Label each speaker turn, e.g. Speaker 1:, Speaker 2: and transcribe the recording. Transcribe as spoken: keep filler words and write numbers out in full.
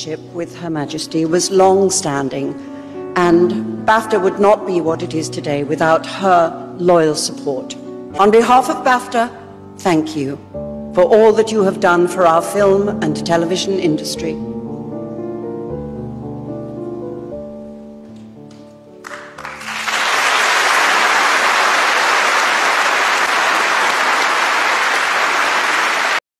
Speaker 1: relationship with Her Majesty was long-standing, and BAFTA would not be what it is today without her loyal support. On behalf of BAFTA, thank you for all that you have done for our film and television industry.